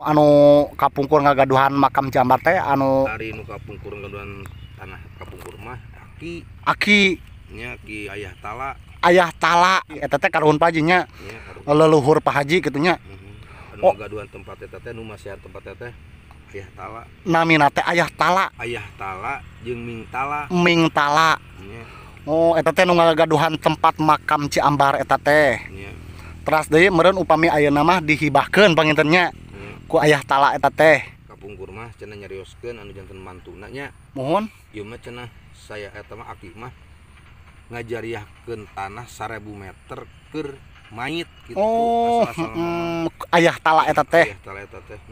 anu kapungkur ngagaduhan makam Ciambar teh anu Ari nu kapungkur ngagaduhan tanah kapungkur mah Aki nya Ki Ayah Tala. Ayah Tala eta teh karuhun Pak Haji nya. Leluhur Pak Haji kitu nya. Anu ngagaduhan tempat eta teh nu masihan tempat eta teh Ayah Tala. Namina teh Ayah Tala. Ayah Tala jeung Ming Tala. Ming Tala. Oh, eta teh nu ngagaduhan tempat makam Ciambar eta teh. Teras deui meureun upami ayeuna mah dihibahkeun pangintennya ku Ayah Tala eta teh. Kapungkur mah cenah nyarioskeun anu janten mantuna nya. Mohon. Ieu mah cenah saya eta mah Aki mah ngajariahkeun tanah 1000 meter keur mayit gitu. Oh, Ayah Tala eta teh. Ayah Tala eta teh.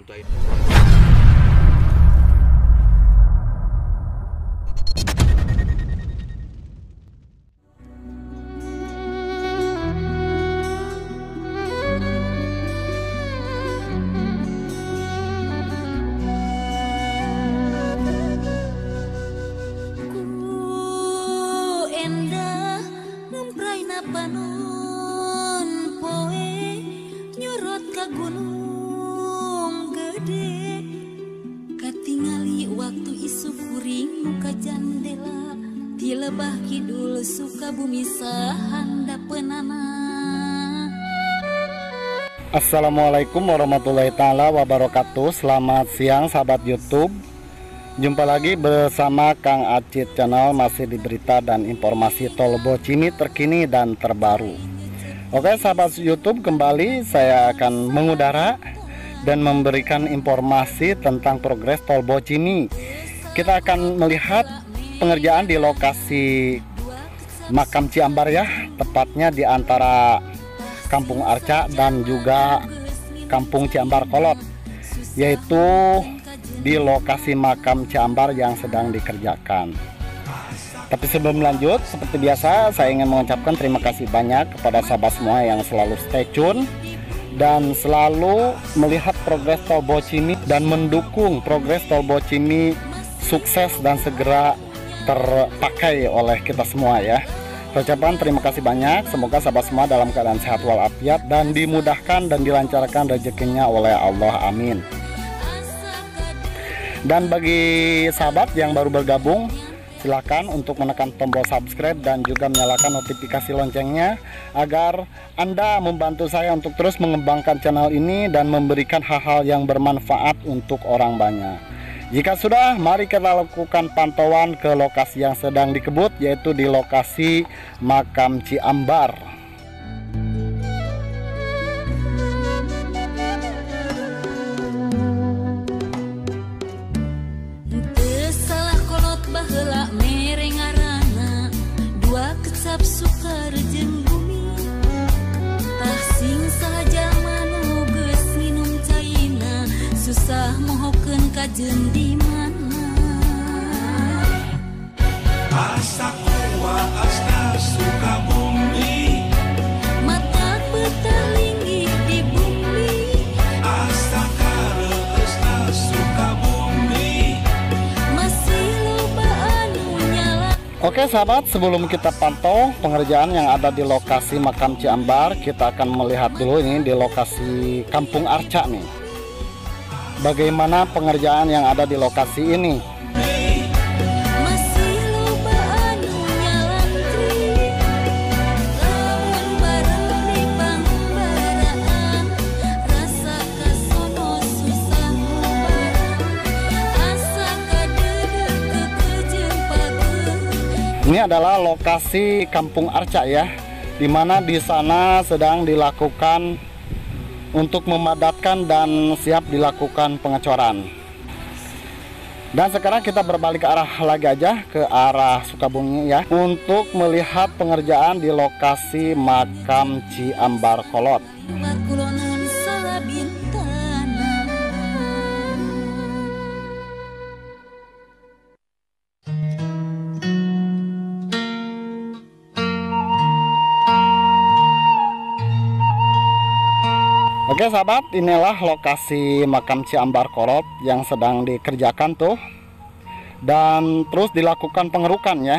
Gunung gede katingali waktu isu kuring muka jandela di lebah kidul Sukabumi sahandapeunana. Assalamualaikum warahmatullahi taala wabarakatuh. Selamat siang sahabat YouTube. Jumpa lagi bersama Kang Acit Channel, masih di berita dan informasi Tol Bocimi terkini dan terbaru. Oke sahabat YouTube, kembali saya akan mengudara dan memberikan informasi tentang progres Tol Bocimi. Kita akan melihat pengerjaan di lokasi makam Ciambar ya, tepatnya di antara Kampung Arca dan juga Kampung Ciambar Kolot, yaitu di lokasi makam Ciambar yang sedang dikerjakan. Tapi sebelum lanjut, seperti biasa saya ingin mengucapkan terima kasih banyak kepada sahabat semua yang selalu stay tune dan selalu melihat progres Tol Bocimi dan mendukung progres Tol Bocimi sukses dan segera terpakai oleh kita semua ya. Ucapan terima kasih banyak, semoga sahabat semua dalam keadaan sehat walafiat dan dimudahkan dan dilancarkan rezekinya oleh Allah, amin. Dan bagi sahabat yang baru bergabung, silakan untuk menekan tombol subscribe dan juga menyalakan notifikasi loncengnya agar Anda membantu saya untuk terus mengembangkan channel ini dan memberikan hal-hal yang bermanfaat untuk orang banyak. Jika sudah, mari kita lakukan pantauan ke lokasi yang sedang dikebut, yaitu di lokasi makam Ciambar. Sukar jeung bumi tasing saja manu geus minum caina susah mohokeun kajeun di mana asa kuwa asna Sukabumi mata betah linggih di bumi asa kareusna Sukabumi masih loba anu nyala. Oke sahabat, sebelum kita pantau pengerjaan yang ada di lokasi makam Ciambar, kita akan melihat dulu ini di lokasi Kampung Arca nih. Bagaimana pengerjaan yang ada di lokasi ini? Ini adalah lokasi Kampung Arca ya, dimana di sana sedang dilakukan untuk memadatkan dan siap dilakukan pengecoran. Dan sekarang kita berbalik ke arah lagi aja, ke arah Sukabumi ya, untuk melihat pengerjaan di lokasi makam Ciambar Kolot. Oke sahabat, inilah lokasi makam Ciambar Kolot yang sedang dikerjakan tuh, dan terus dilakukan pengerukan ya,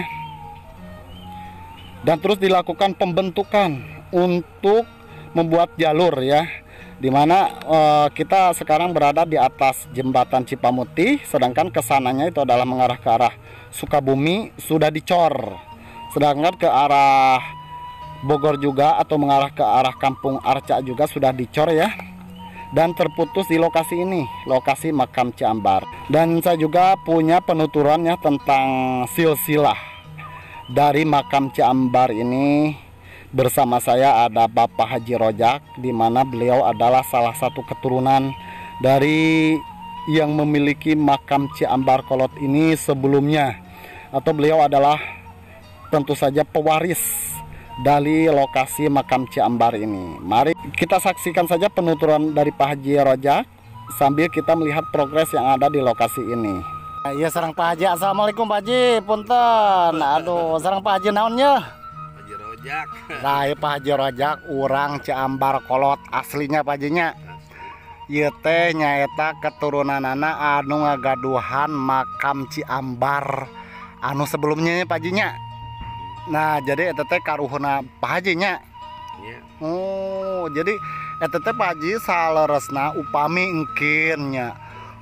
dan terus dilakukan pembentukan untuk membuat jalur ya, dimana kita sekarang berada di atas jembatan Cipamuti, sedangkan kesananya itu adalah mengarah ke arah Sukabumi sudah dicor, sedangkan ke arah Bogor juga atau mengarah ke arah Kampung Arca juga sudah dicor ya, dan terputus di lokasi ini, lokasi makam Ciambar. Dan saya juga punya penuturannya tentang silsilah dari makam Ciambar ini. Bersama saya ada Bapak Haji Rojak, di mana beliau adalah salah satu keturunan dari yang memiliki makam Ciambar Kolot ini sebelumnya, atau beliau adalah tentu saja pewaris dari lokasi makam Ciambar ini. Mari kita saksikan saja penuturan dari Pak Haji Rojak sambil kita melihat progres yang ada di lokasi ini. Iya, sareng Pak Haji. Assalamualaikum Pak Haji, punten. Aduh, sareng Pak Haji naonnya? Haji Rojak. Nah, Pak Haji Rojak urang Ciambar Kolot aslinya Pak Hajinya. Ieu teh nyaeta keturunanana anu ngagaduhan makam Ciambar anu sebelumnya Pak Hajinya. Nah, jadi eta teh karuhuna Pak Hajinya. Iya. Oh, jadi eta teh Pak Haji saleresna upami engkeun nya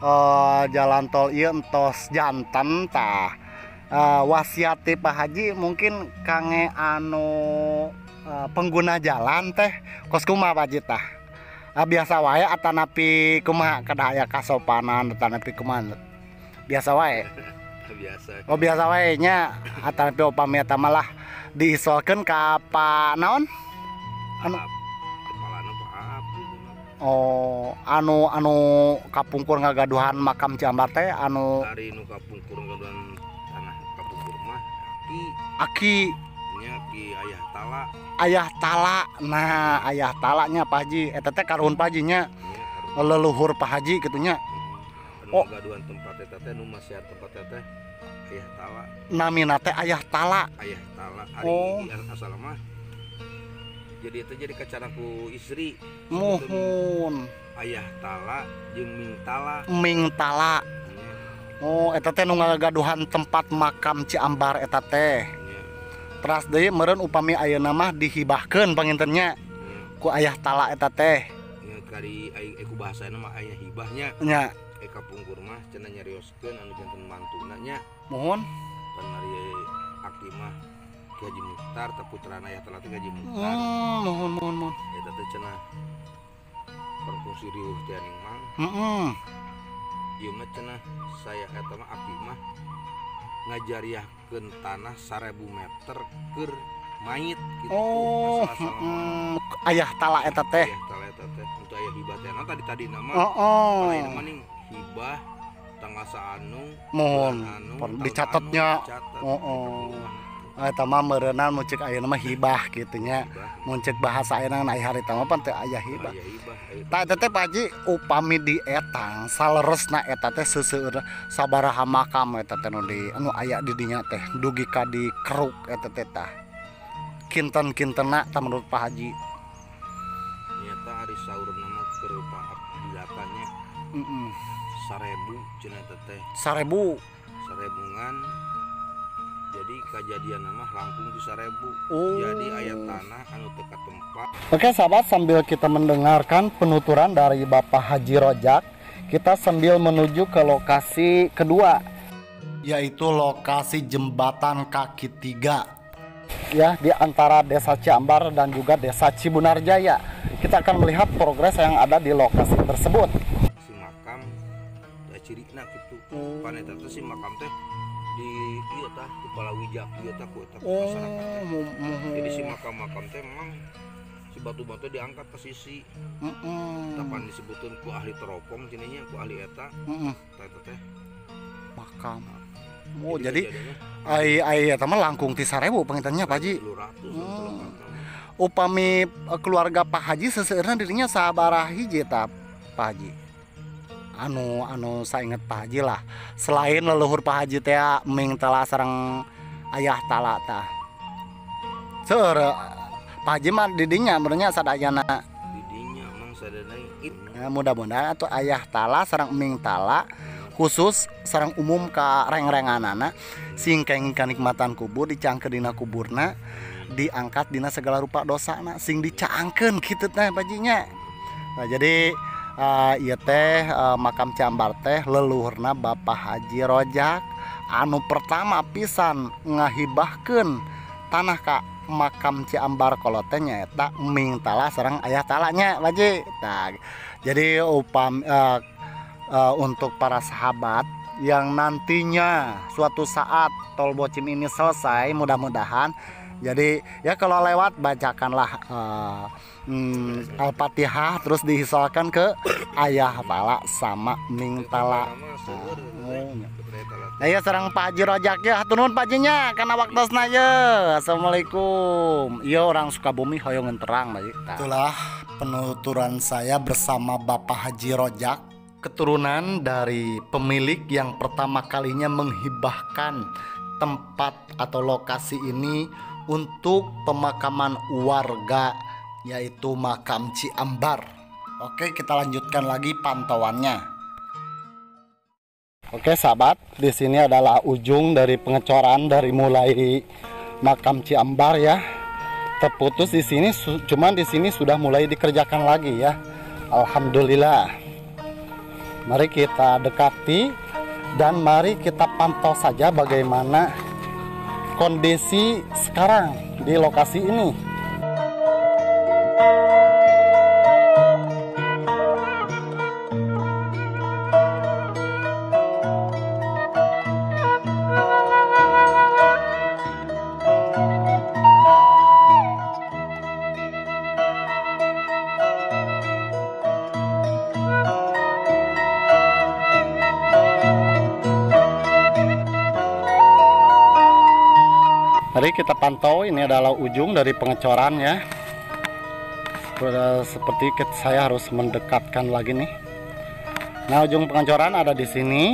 jalan tol ieu entos janten tah. Wasiat ti Pak Haji mungkin kange anu pengguna jalan teh kos kumaha Pak Haji tah. Biasa wae atanapi kumaha kada aya kasopanan atanapi kumaha. Biasa wae. Biasa. Oh, biasa wae nya atanapi upami eta malah diisolkeun ka Pak naon? Anu kepalana Pak Aap gitu. oh, anu kapungkur ngagaduhan makam Ciambar teh anu Hari nu kapungkur ngaduan tanah kapungkur mah Aki nya ki ayah tala. Ayah Tala. Nah, Ayah Talanya Pak Haji eta teh karuhun Pak Hajinya, Nya leluhur Pak Haji kitunya. anu Oh. ngaduan tempat eta teh nu masih tempat eta teh ayah tala. Namina teh Ayah Tala. Ayah tala Oh. ari asal mah. Jadi itu jadi kacaraku istri. Muhun Ayah tala jeung Ming tala. Ming Tala. Nya, Oh, eta teh nu ngagaduhan tempat makam Ciambar eta teh. nya, Teras deui meureun upami ayeuna mah dihibahkeun pangintennya nya, ku Ayah Tala eta teh. nya kari aku bahasana mah ayah hibahnya. Nya, Kapungkur mah cenah nyarioskeun anu janten mantuna nya. muhun. Pan ari Aki mah Ki Haji Mukhtar teh putrana ayah tala teh Ki Haji Mukhtar. Muhun. Eta teh cenah perfungsi riuh teh aning mang. Heeh. Ieu mah cenah saya eta mah Aki mah ngajariahkeun tanah 1000 meter keur mayit gitu. Oh, Asal-asal mah. Ayah Tala eta teh. Ayah tala eta teh untuk ayah hibah teh tadi nama. Oh, Kalau ini mah ning hibah tanggal saanu, mohon bulan anu, pon tahun dicatatnya. anu, dicatat. Oh. Eta mah meureunna mun ceuk ayeuna mah hibah kitu nya. Hibah. Mun ceuk bahasa ayeuna na harita mah pan teu aya hibah. Ayah hibah. Tah eta teh Pak Haji upami di etang saleresna eta teh seueur sabaraha makam eta teh nu di anu aya di dinya teh dugi ka di Keruk eta teh tah. Kinten-kintenna tah menurut Pak Haji. Nyata ari saur nama keur Pak Abdilatanya Heeh. 1000 cenah eta teh. 1000. 1000-an. Jadi kejadian nama langkung di 1000. Oh. Jadi aya tanah anu teu ka tempat. Oke sahabat, sambil kita mendengarkan penuturan dari Bapak Haji Rojak, kita sambil menuju ke lokasi kedua, yaitu lokasi jembatan kaki 3 ya, di antara desa Ciambar dan juga desa Cibunarjaya. Kita akan melihat progres yang ada di lokasi tersebut. Si makam da cirina kitu. Oh. Pan eta teh si makam teh di ieu tah di Palawijak ieu tah ku eta Oh, masyarakat teh. Jadi si makam-makam teh memang si batu-batu diangkat ke sisi. Tapan disebutkan ku ahli teropong cenanya ku ahli eta. Tah eta teh. makam. Oh, jadi ai eta mah langkung ti 1000 pangitannya Pak Haji. 300 Upami keluarga Pak Haji seseueurna dirinya sabaraha hiji tah Pak Haji? Anu sainget Pak Haji lah. Selain leluhur Pak Haji teh Ming Tala sareng Ayah Tala tah. Seueur Pak Haji mah di dinya benernya sadayana. didinya emang sadana itu. Mudah-mudahan atuh Ayah Tala sareng Ming Tala khusus sareng umum ka reng-renganana sing kenging kanikmatan kubur dicangkeun dina kuburna, diangkat dina segala rupa dosana sing dicaangkeun kitu teh Pak Haji nya. Nah, jadi ieu teh makam Ciambar teh leluhurna Bapak Haji Rojak anu pertama pisan ngahibahkeun tanah ka makam Ciambar kolot teh nyaeta Ming Tala sareng aya talanya Baji. Nah, jadi untuk para sahabat yang nantinya suatu saat Tol Bocim ini selesai, mudah-mudahan jadi ya kalau lewat bacakanlah Al-Fatihah terus dihisolkan ke Ayah Tala sama Ming Tala. Nah ya sareng Pak Haji Rojak ya, hatur nuhun Pak Hajinya karena waktosna ye. Assalamualaikum. Iya orang Sukabumi hoyong terang Baji. Itulah penuturan saya bersama Bapak Haji Rojak, keturunan dari pemilik yang pertama kalinya menghibahkan tempat atau lokasi ini untuk pemakaman warga, yaitu makam Ciambar. Oke, kita lanjutkan lagi pantauannya. Oke sahabat, di sini adalah ujung dari pengecoran dari mulai makam Ciambar ya. Terputus di sini, cuman di sini sudah mulai dikerjakan lagi ya. Alhamdulillah. Mari kita dekati dan mari kita pantau saja bagaimana kondisi sekarang di lokasi ini. Mari kita pantau, ini adalah ujung dari pengecoran ya. Seperti saya harus mendekatkan lagi nih. Nah, ujung pengecoran ada di sini.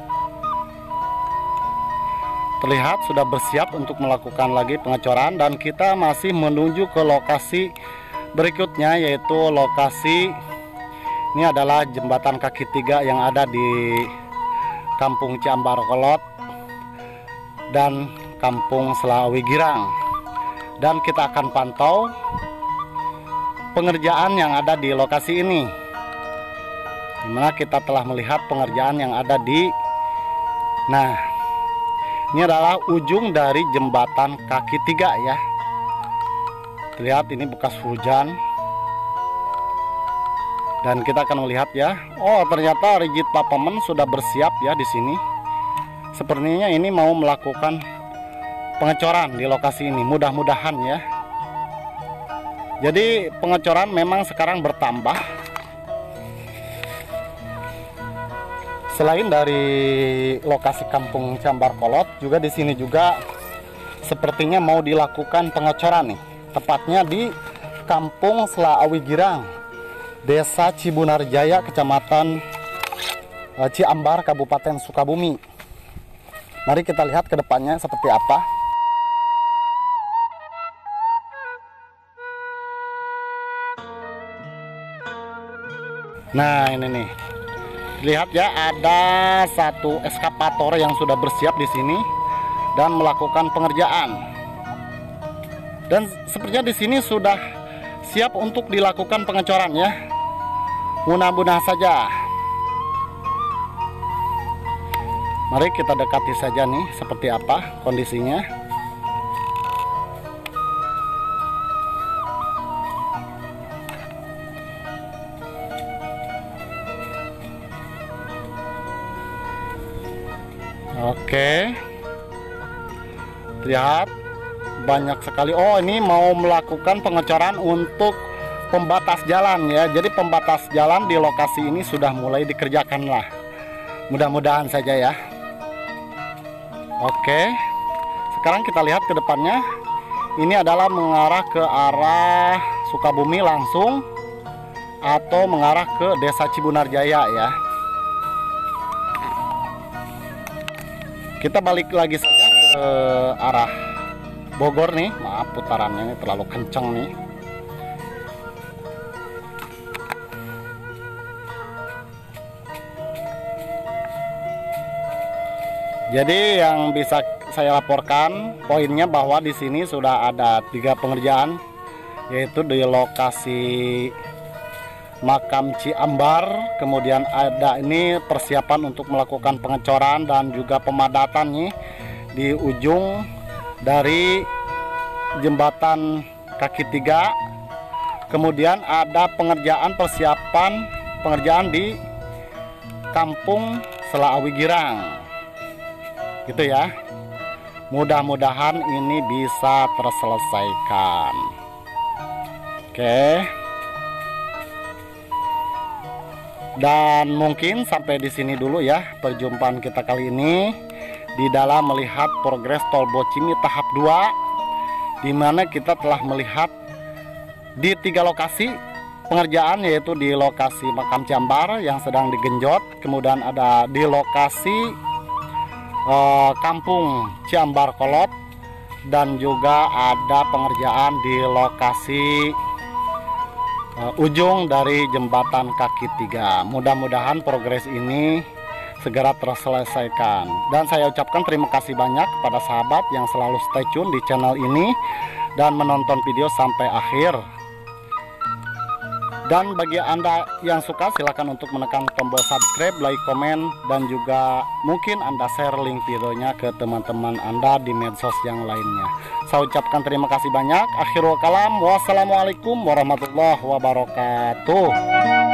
Terlihat sudah bersiap untuk melakukan lagi pengecoran dan kita masih menuju ke lokasi berikutnya, yaitu lokasi ini adalah jembatan kaki 3 yang ada di Kampung Ciambar Kolot dan Kampung Selawi Girang, dan kita akan pantau pengerjaan yang ada di lokasi ini, dimana kita telah melihat pengerjaan yang ada di ini adalah ujung dari jembatan kaki 3 ya. Terlihat ini bekas hujan dan kita akan melihat ya. Oh, ternyata rigid papamen sudah bersiap ya di sini. Sepertinya ini mau melakukan pengecoran di lokasi ini, mudah-mudahan ya. Jadi pengecoran memang sekarang bertambah. Selain dari lokasi Kampung Ciambar Kolot, juga di sini juga sepertinya mau dilakukan pengecoran nih. Tepatnya di Kampung Selawi Girang, Desa Cibunarjaya, Kecamatan Ciambar, Kabupaten Sukabumi. Mari kita lihat ke depannya seperti apa. Nah ini nih, lihat ya, ada satu eskapator yang sudah bersiap di sini dan melakukan pengerjaan. Dan sepertinya di sini sudah siap untuk dilakukan pengecoran ya. Mudah-mudahan saja. Mari kita dekati saja nih seperti apa kondisinya. Oke, lihat banyak sekali. Oh, ini mau melakukan pengecoran untuk pembatas jalan ya. Jadi pembatas jalan di lokasi ini sudah mulai dikerjakan lah. Mudah-mudahan saja ya. Oke, sekarang kita lihat ke depannya. Ini adalah mengarah ke arah Sukabumi langsung atau mengarah ke Desa Cibunarjaya ya. Kita balik lagi saja ke arah Bogor nih. Maaf, putarannya ini terlalu kencang nih. Jadi yang bisa saya laporkan poinnya bahwa di sini sudah ada 3 pengerjaan, yaitu di lokasi makam Ciambar. Kemudian ada ini persiapan untuk melakukan pengecoran dan juga pemadatan nih di ujung dari jembatan kaki 3. Kemudian ada persiapan pengerjaan di Kampung Selaawi Girang gitu ya. Mudah-mudahan ini bisa terselesaikan. Oke. Dan mungkin sampai di sini dulu ya perjumpaan kita kali ini di dalam melihat progres Tol Bocimi tahap 2, di mana kita telah melihat di 3 lokasi pengerjaan, yaitu di lokasi makam Ciambar yang sedang digenjot, kemudian ada di lokasi Kampung Ciambar Kolot, dan juga ada pengerjaan di lokasi ujung dari jembatan kaki 3. Mudah-mudahan progres ini segera terselesaikan, dan saya ucapkan terima kasih banyak kepada sahabat yang selalu stay tune di channel ini dan menonton video sampai akhir. Dan bagi Anda yang suka, silakan untuk menekan tombol subscribe, like, komen, dan juga mungkin Anda share link videonya ke teman-teman Anda di medsos yang lainnya. Saya ucapkan terima kasih banyak. Akhirul kalam, wassalamualaikum warahmatullahi wabarakatuh.